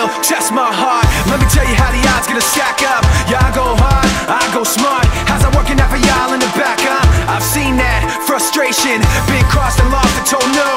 test my heart. Let me tell you how the odds gonna stack up. Yeah, I go hard, I go smart. How's that working out for y'all in the back, huh? I've seen that frustration, been crossed and lost and told no.